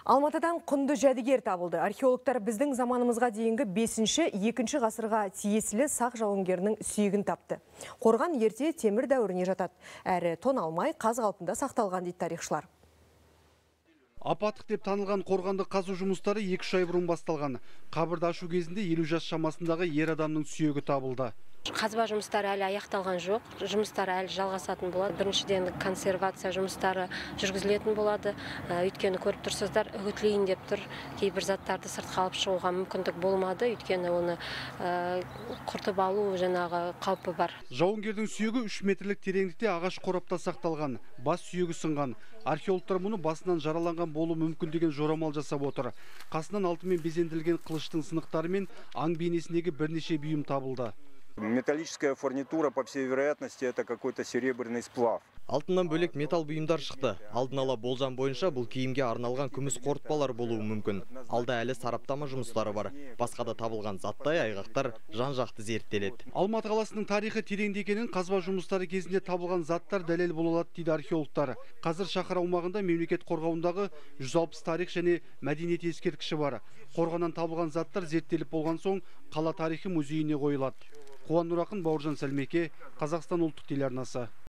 Алматыдан құнды жәдігер табылды. Археологтар біздің заманымызға дейінгі 5-2 ғасырға тиесілі сақ жауынгерінің сүйегін тапты. Қорған ерте темір дәуіріне жатады. Әрі тоналмай қаз қалпында сақталған дейді тарихшылар. Апаттық деп танылған қорғанды қазу жұмыстары 2 ай бұрын басталған. Қабірді ашу кезінде 50 жас шамасындағы ер адамның сүйегі табылды. Қазба жұмыстары әлі аяқталған жоқ. Жұмыстары әлі жалғасатын болады. Біріншіден консервация жұмыстары жүргізілетін болады. Өйткені көріп тұрсыздар, үгітлейін деп тұр. Кейбір заттарды сыртқа алып шығуға мүмкіндік болмады. Өйткені оны құртып алу жаңағы қаупі бар. Жауынгердің сүйегі 3 метрлік тереңдікте ағаш қорапта сақталған. Бас сүйегі сынған. Археологтар мұны басынан жараланған болуы мүмкін деген жорамал жасап отыр. Қасынан алтынмен безендірілген қылыштың сынықтары мен аң бейнесіндегі бірнеше бұйым табылды. Металлическая фурнитура, по всей вероятности, это какой-то серебряный сплав. Алтыннан бөлек металл бұйымдар шықты. Алдын ала болжам бойынша бұл киімге арналған күміс қорытпалар болуы мүмкін. Алда әлі сараптама жұмыстары бар. Басқа да табылған заттай айғақтар жан-жақты зерттеледі. Алматы қаласының тарихы тереңде екенін қазба жұмыстары кезінде табылған заттар дәлел бола алады дейді археологтар. Қазір шаһар аумағында мемлекет қорғауындағы 160 тарих және мәдениет ескерткіші бар. Қорғаннан табылған заттар зерттеліп болған соң қала тарихы музейіне қойылады. Қуан Нұрақын, Бауыржан Сәлмеке, Қазақстан ұлттық телеарнасы.